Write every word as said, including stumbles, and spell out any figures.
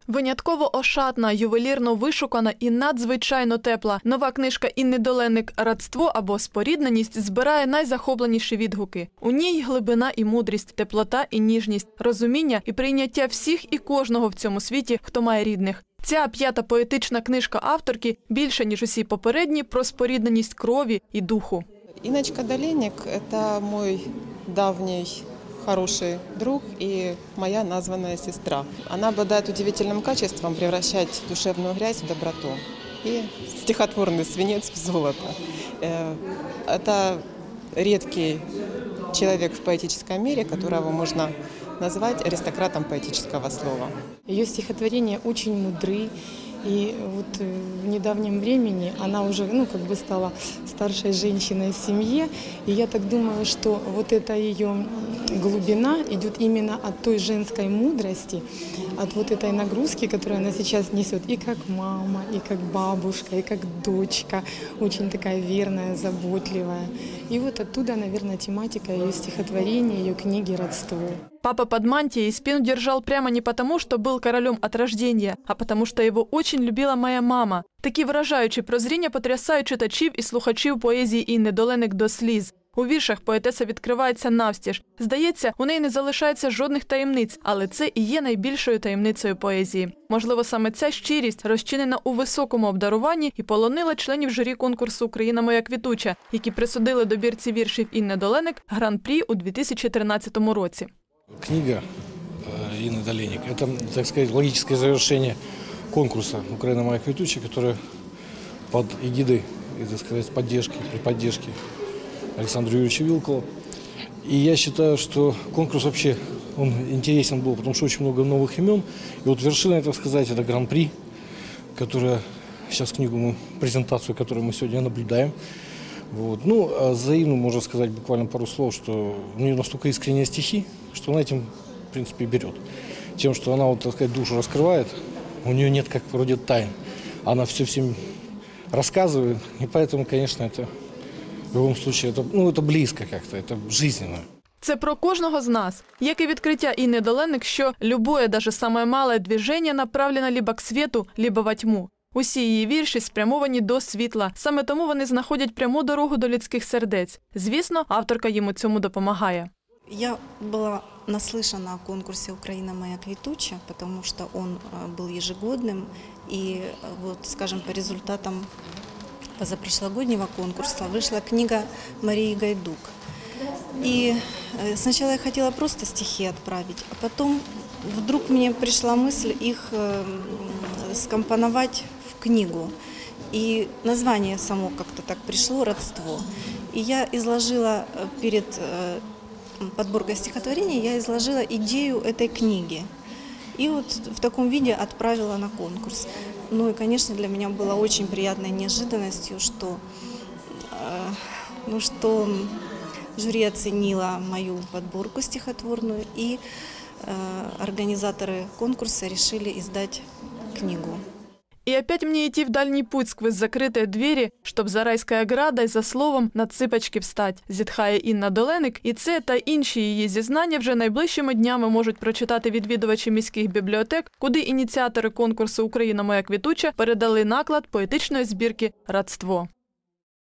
Винятково ошатна, ювелірно вишукана і надзвичайно тепла. Нова книжка Інни Доленик «Радство» або «Спорідненість» збирає найзахопленіші відгуки. У ній глибина і мудрість, теплота і ніжність, розуміння і прийняття всіх і кожного в цьому світі, хто має рідних. Ця п'ята поетична книжка авторки більше, ніж усі попередні, про спорідненість крові і духу. Инночка Доленик – это мой давний хороший друг и моя названная сестра. Она обладает удивительным качеством превращать душевную грязь в доброту и стихотворный свинец в золото. Это редкий человек в поэтическом мире, которого можно назвать аристократом поэтического слова. Ее стихотворения очень мудры. И вот в недавнем времени она уже ну, как бы стала старшей женщиной в семье. И я так думаю, что вот эта ее глубина идет именно от той женской мудрости, от вот этой нагрузки, которую она сейчас несет и как мама, и как бабушка, и как дочка. Очень такая верная, заботливая. И вот оттуда, наверное, тематика ее стихотворения, ее книги «Родство». Папа под мантией спину держал прямо не потому, что был королем от рождения, а потому, что его очень любила моя мама. Такі вражаючі прозріння потрясають читачів і слухачів поезії Інни Доленик до сліз. У віршах поетеса відкривається навстіж. Здається, у неї не залишається жодних таємниць, але це і є найбільшою таємницею поезії. Можливо, саме ця щирість, розчинена у високому обдаруванні, і полонила членів журі конкурсу «Україна моя квітуча», які присудили добірці віршів Інни Доленик гран-прі у дві тисячі тринадцятому році. Книга Инны Доленик – это, так сказать, логическое завершение конкурса «Украина моя квітуча», который под эгидой, и, так сказать, поддержки, при поддержке Александра Юрьевича Вилкова. И я считаю, что конкурс вообще он интересен был, потому что очень много новых имен. И вот вершина, так сказать, это гран-при, которая сейчас книгу мы, презентацию, которую мы сегодня наблюдаем. Вот. Ну, а за Инну можно сказать буквально пару слов, что у нее настолько искренние стихи, что она этим, в принципе, и берет. Тем, что она, вот, так сказать, душу раскрывает, у нее нет как вроде тайн. Она все всем рассказывает, и поэтому, конечно, это в любом случае, это, ну, это близко как-то, это жизненно. Це про кожного з нас. Як і відкриття Інни Доленик, що любое, даже самое малое движение направлено либо к свету, либо во тьму. Усі її вірші спрямовані до світла. Саме тому вони знаходять пряму дорогу до людських сердець. Звісно, авторка їм у цьому допомагає. Я была наслышана о конкурсе «Украина моя квітуча», потому что он был ежегодным. И вот, скажем, по результатам позапрошлогоднего конкурса вышла книга Марии Гайдук. И сначала я хотела просто стихи отправить, а потом вдруг мне пришла мысль их скомпоновать в книгу. И название само как-то так пришло «Родство». И я изложила перед подборкой стихотворений, я изложила идею этой книги. И вот в таком виде отправила на конкурс. Ну и, конечно, для меня было очень приятной неожиданностью, что, ну, что жюри оценило мою подборку стихотворную, и организаторы конкурса решили издать книгу. И опять мне идти в дальний путь сквозь закрытые двери, чтоб за райской оградой за словом на ципочки встать, зітхає Інна Доленик. І це та інші її зізнання вже найближчими днями можуть прочитати відвідувачі міських бібліотек, куди ініціатори конкурсу «Україна моя квітуча» передали наклад поетичної збірки «Родство».